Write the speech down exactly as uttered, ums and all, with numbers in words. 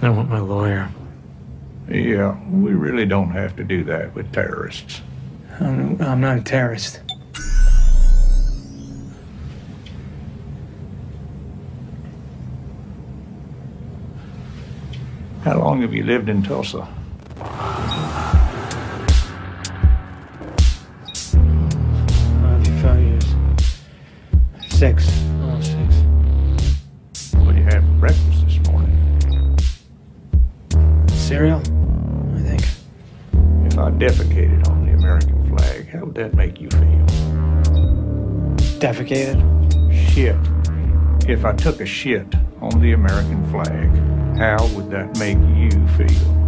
I want my lawyer. Yeah, we really don't have to do that with terrorists. I'm, I'm not a terrorist. How long have you lived in Tulsa? Five, five years. Six. Oh, six. What did you have for breakfast this morning? Cereal, I think. If I defecated on the American flag, how would that make you feel? Defecated? Shit. If I took a shit on the American flag, how would that make you feel?